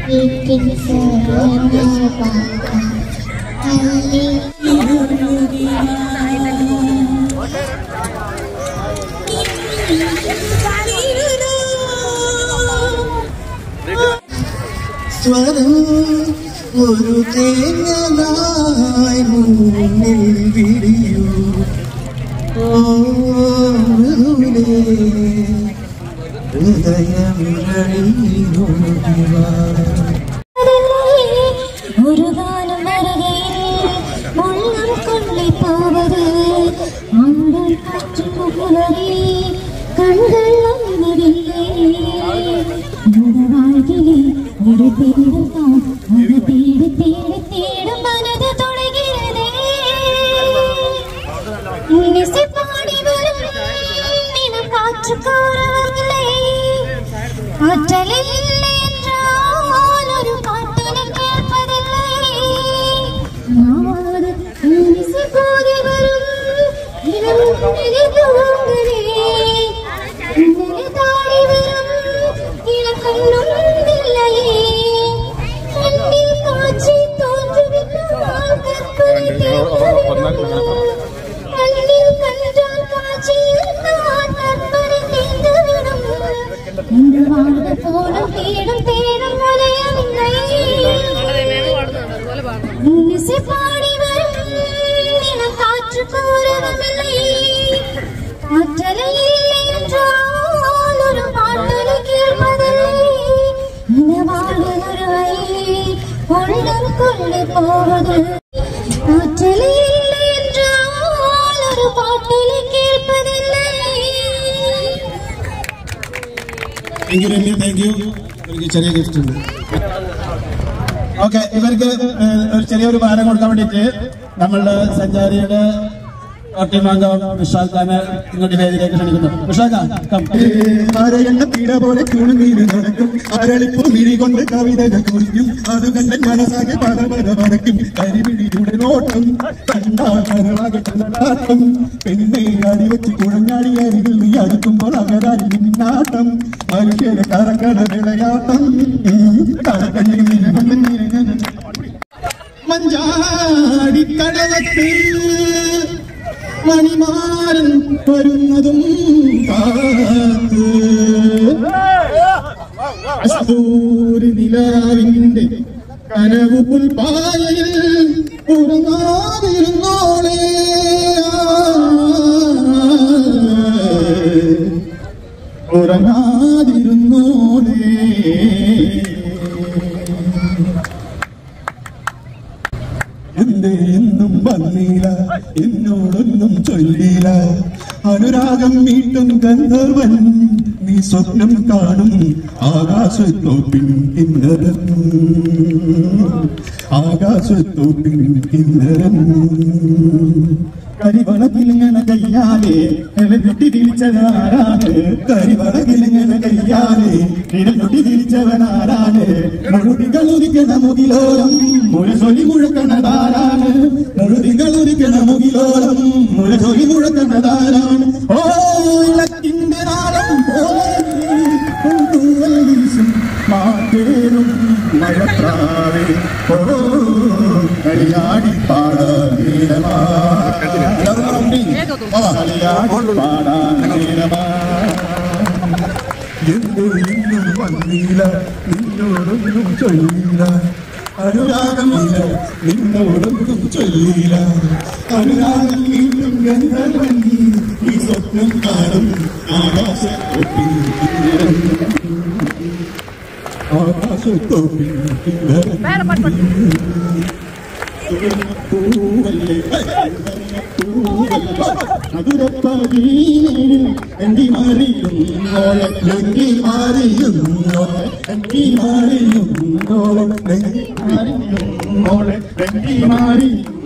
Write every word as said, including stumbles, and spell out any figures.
സ്വരം ഒരു തേങ്ങലായി മുന്നിൽ വിരിയൂ ഒരു കാലം വരകയിൽ ഉള്ളം കൊള്ളിപ്പോവത് ആണ്ടൽ കാറ്റുമുകളറി കണ്ണുകൾ ഒന്നരില്ലേ வாழ்கிலே ஒரு தேடும் தான் அது தேடி தேடி தேடும் மனது தொலைகிறதே இசை பாடி வரும் இனம் காற்று கூறவில்லை ஆற்றலை இல்லை என்றால் ஒரு பாட்டனை கேட்பதில்லை நாவாது இசை போதி வரும் இனம் நினைத்தோங்குதே நினை தாடி வரும் கண்ணுண்டில்லையே கண்ணில் காட்சி தோன்றுவிட்டால் கற்பனை கண்ணில் கண்டால் காட்சி இருந்தால் கற்பனை தேர்ந்துவிடும் இந்த வாழ்வு போலும் தேடும் தேடும் வளையவில்லை இசை பாடி வரும் இனம் காற்று கூறவில்லை ஆற்றலை இல்லை என்றால் ஒரு பாட்டனை கேட்பதில்லை இந்த வாழ்வதுரை உள்ளம் கொள்ளை போவது ஆற்றலை இல்லை என்றால் ஒரு பாட்டனை കേൾപ്പതില്ലേ. Thank you Ramya, thank you. എനിക്ക് ചെറിയ ഗിഫ്റ്റ് ഉണ്ട്. ഓക്കെ, ഇവർക്ക് ഒരു ചെറിയൊരു ഭാരം കൊടുക്കാൻ വേണ്ടിയിട്ട് നമ്മളുടെ സഞ്ചാരിയുടെ ഒട്ടിമാങ്കം വിശാഖ് ഖാനെ ഇങ്ങോട്ട് വേദിയിലേക്ക് ക്ഷണിക്കുന്നു. വിശാഖ എണ്ണ പീഡ പോലെ ചൂണുനീര് നടക്കും അരളിപ്പൂ മിഴി കൊണ്ട് കവിതകൾ കുറിക്കും അത് കണ്ട മനസ്സാകെ പല പല വരക്കും കരിമിഴിയുടെ നോട്ടം കണ്ടാട്ടം പെണ്ണെ അടിവെച്ച് കുഴഞ്ഞാടി അരികിൽ നീ അടുക്കുമ്പോൾ അകരാരി നിന്നാട്ടം മനുഷ്യരെ കറക്കട വിളയാട്ടം കടക്കണ്ണി മഞ്ചാടി കടവത്ത് മണിമാരൻ വരുന്നതും കാത്ത് കസ്തൂരി നിലാവിന്റെ കനവു പുൽപ്പായയിൽ ഉറങ്ങാതിരുന്നോളെ ഉറങ്ങാതിരുന്നോളെ എന്തേ എന്നും വന്നീല എന്നോടൊന്നും ചൊല്ലില അനുരാഗം മീട്ടും ഗന്ധർവൻ നീ സ്വപ്നം കാണും ആകാശത്തോപ്പിൻ കിന്നരൻ ആകാശത്തോപ്പിൻ കിന്നരൻ കരിവളകിലിങ്ങനെ കയ്യാലെ കിളകുട്ടി തിരിച്ചവനാരാണ് കരിവളകിലിങ്ങനെ കയ്യാലെ കിളകുട്ടി തിരിച്ചവനാരാണ് മുഴുതികളുരിക്കണ മുകിലോളം മുഴസൊലി മുഴക്കണതാരാണ് മുഴുതികളുരിക്കണ മുകിലോളം മുഴസൊലി മുഴക്കണതാരാണ് ഓ ഇളക്കിന്റെ നാളം പോലെ വീശും മാറ്റേറും മഴപ്രാവേ ഓ കളിയാടി പാടാൻ എന്നും ഇന്നും വന്നീല നിന്നോടൊന്നും ചൊല്ലില അനുരാഗമില്ല നിന്നോടൊന്നും ചൊല്ലില അനുരാഗം വീണ്ടും ഗന്ധർവൻ ഈ സ്വപ്നം കാണും ആകാശത്തോപ്പിൽ ആകാശത്തോപ്പിൽ മധുരപ്പീനിൽ എങ്കി മാറിയും എങ്കി മാറിയും എങ്കി മാറിയും എങ്കി മാറിയും എങ്കി മാറിയും